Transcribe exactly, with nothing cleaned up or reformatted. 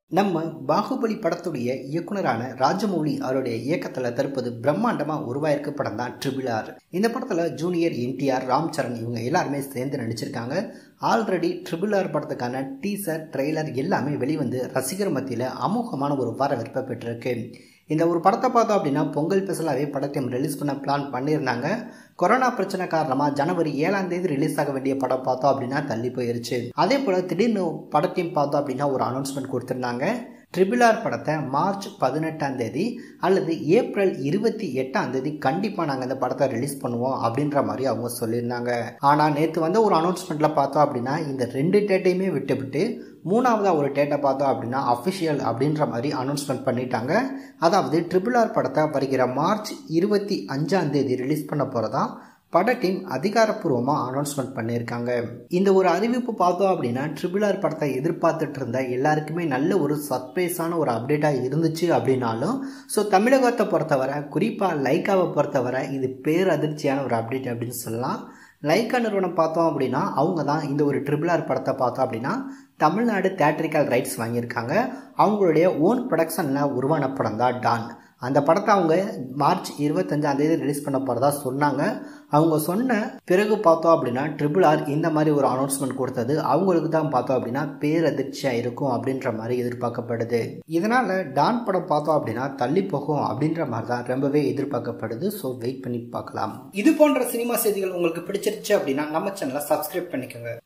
நம்ம பாகுபலி படத்துடைய இயக்குனரான ராஜமௌலி அவருடைய இயக்கத்துல தற்போது பிரம்மாண்டமா உருவாயிருக்க படம் தான் ட்ரிபிள் ஆர். இந்த படத்துல junior N T R, Ram Charan இவங்க எல்லாருமே சேர்ந்து நடிச்சிருக்காங்க. ஆல்ரெடி ட்ரிபிள் ஆர் படத்துக்கான டீசர், ட்ரெய்லர் எல்லாமே வெளிவந்து ரசிகர் மத்தியில அமோகமான ஒரு வரவேற்பை பெற்றிருக்கு. இந்த ஒரு படத்தை பார்த்தோம் அப்படின்னா பொங்கல் ஸ்பெஷலாகவே படத்தையும் ரிலீஸ் பண்ண பிளான் பண்ணியிருந்தாங்க. கொரோனா பிரச்சனை காரணமா ஜனவரி ஏழாம் தேதி ரிலீஸ் ஆக வேண்டிய படம் பார்த்தோம் அப்படின்னா தள்ளி போயிருச்சு. அதே போல திடீர்னு படத்தையும் பார்த்தோம் அப்படின்னா ஒரு அனௌன்ஸ்மெண்ட் கொடுத்திருந்தாங்க. ட்ரிபிள் ஆர் படத்தை மார்ச் பதினெட்டாம் தேதி அல்லது ஏப்ரல் இருபத்தி எட்டாம் தேதி கண்டிப்பா நாங்க இந்த படத்தை ரிலீஸ் பண்ணுவோம் அப்படின்ற மாதிரி அவங்க சொல்லியிருந்தாங்க. ஆனா நேற்று வந்து ஒரு அனௌன்ஸ்மெண்ட்ல பார்த்தோம் அப்படின்னா இந்த ரெண்டு டேட்டையுமே விட்டு விட்டு மூணாவதா ஒரு டேட்டை பார்த்தோம் அப்படின்னா அஃபிஷியல் அப்படின்ற மாதிரி அனௌன்ஸ்மெண்ட் பண்ணிட்டாங்க. அதாவது ட்ரிபிள் ஆர் படத்தை வருகிற மார்ச் இருபத்தி அஞ்சாம் தேதி ரிலீஸ் பண்ண போறதா பட டீம் அதிகாரப்பூர்வமாக அனௌன்ஸ்மெண்ட் பண்ணியிருக்காங்க. இந்த ஒரு அறிவிப்பு பார்த்தோம் அப்படின்னா ட்ரிபிள் ஆர் படத்தை எதிர்பார்த்துட்டு இருந்த எல்லாருக்குமே நல்ல ஒரு சர்ப்ரைஸான ஒரு அப்டேட்டாக இருந்துச்சு அப்படின்னாலும், ஸோ தமிழகத்தை பொறுத்தவரை குறிப்பாக லைக்காவை பொறுத்தவரை இது பேரதிர்ச்சியான ஒரு அப்டேட் அப்படின்னு சொல்லலாம். லைக்கா நிறுவனம் பார்த்தோம் அப்படின்னா அவங்க தான் இந்த ஒரு ட்ரிபிள் ஆர் படத்தை பார்த்தோம் அப்படின்னா தமிழ்நாடு தியேட்ரிக்கல் ரைட்ஸ் வாங்கியிருக்காங்க. அவங்களுடைய ஓன் ப்ரொடக்ஷனில் உருவான படம் தான் டான். அந்த படத்தை அவங்க மார்ச் இருபத்தஞ்சாம் தேதி ரிலீஸ் பண்ண போறதா சொன்னாங்க. அவங்க சொன்ன பிறகு பார்த்தோம் அப்படின்னா ட்ரிபிள் ஆர் இந்த மாதிரி ஒரு அனௌன்ஸ்மெண்ட் கொடுத்தது அவங்களுக்கு தான் பார்த்தோம் அப்படின்னா பேரதிர்ச்சியா இருக்கும் அப்படின்ற மாதிரி எதிர்பார்க்கப்படுது. இதனால டான் படம் பார்த்தோம் அப்படின்னா தள்ளி போகும் அப்படின்ற மாதிரி தான் ரொம்பவே எதிர்பார்க்கப்படுது. ஸோ வெயிட் பண்ணி பார்க்கலாம். இது போன்ற சினிமா செய்திகள் உங்களுக்கு பிடிச்சிருச்சு அப்படின்னா நம்ம சேனலை சப்ஸ்கிரைப் பண்ணிக்கோங்க.